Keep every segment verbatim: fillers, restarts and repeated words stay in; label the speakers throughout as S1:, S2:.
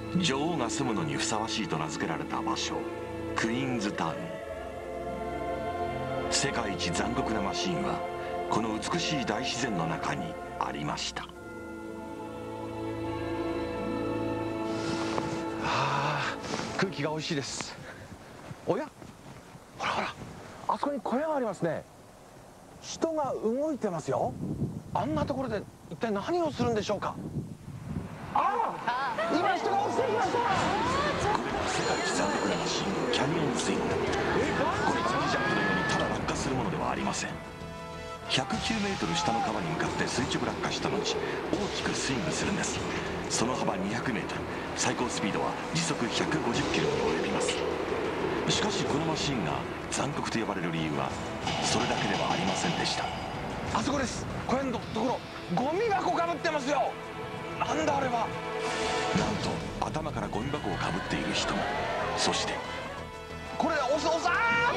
S1: 女王が住むのにふさわしいと名付けられた場所、クイーンズタウン。世界一残酷なマシンはこの美しい大自然の中にありました。
S2: あー、空気が美味しいです。おや、ほらほら、あそこに小屋がありますね。人が動いてますよ。あんなところで一体何をするんでしょうか。ああ、今人が落ちてきました。
S1: これが世界一残酷なマシン、キャニオンスイング。これバンジージャンプのようにただ落下するものではありません。ひゃくきゅうメートル下の川に向かって垂直落下した後、大きくスイングするんです。その幅にひゃくメートル、最高スピードは時速ひゃくごじゅっキロに及びます。しかしこのマシンが残酷と呼ばれる理由はそれだけではありませんでした。
S2: あそこです。小屋のところ、ゴミ箱かぶってますよ。なんだあれは。
S1: なんと頭からゴミ箱をかぶっている人も。そして
S2: これ押す押す、あー、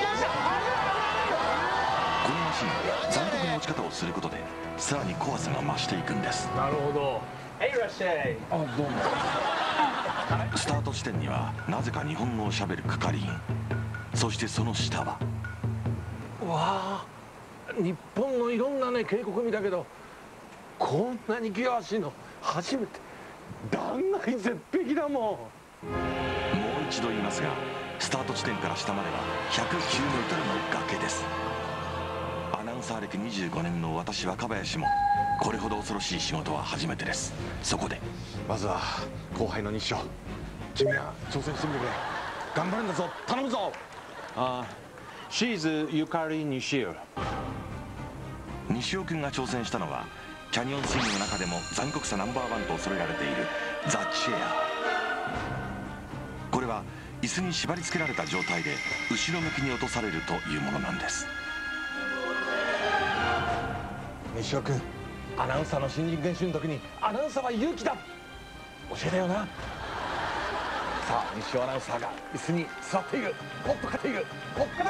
S1: このマシンは残酷な落ち方をすることでさらに怖さが増していくんです。
S3: なるほど。へいいらっしゃい。
S2: あ、どうも。
S1: スタート地点にはなぜか日本語をしゃべる係員。そしてその下は、
S2: うわー、日本のいろんなね渓谷見たけど、こんなに険しいの初めて。断崖絶壁だもん。
S1: もう一度言いますが、スタート地点から下まではひゃくきゅうメートルの崖です。アナウンサー歴にじゅうごねんの私若林もこれほど恐ろしい仕事は初めてです。そこで
S2: まずは後輩の西尾、君は挑戦してみてくれ。頑張るんだぞ、頼むぞ。
S3: あ、シーズゆかり西尾。
S1: 西尾君が挑戦したのはキャニオンスイングの中でも残酷さナンバーワンと恐れられているザ・チェア。これは椅子に縛り付けられた状態で後ろ向きに落とされるというものなんです。
S2: 西尾君、アナウンサーの新人研修の時にアナウンサーは勇気だ教えたよな。さあ、西尾アナウンサーが椅子に座っている。もっと傾いている。もっと傾いた。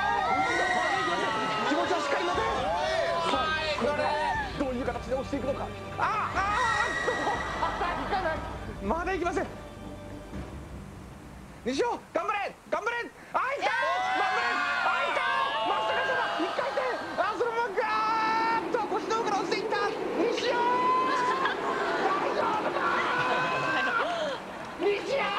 S2: 気持ちはしっかり持て。さあ、これでどういう形で押していくのか。ああああ、いかない。まだいきません。西尾、頑張れ頑張れ。あ、いった。頑張れ。あ、いった。まさかそば一回転。あ、そのままガーッと腰の上から落ちていった。西尾、大丈夫か。西尾。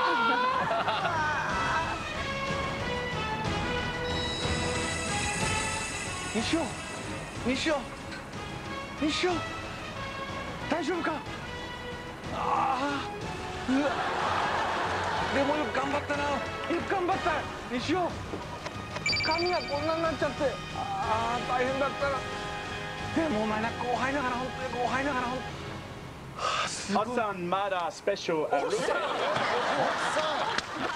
S2: 西尾、西尾、西尾、大丈夫か。ああ、うわ、でもよく頑張ったな。よく頑張った。西尾、髪がこんなになっちゃって、ああ、大変だったな。でもお前な、後輩ながら本当に後輩ながら本当、はあ、すごい。
S3: おっさんまだスペシャル。
S2: おっさん、おっさん。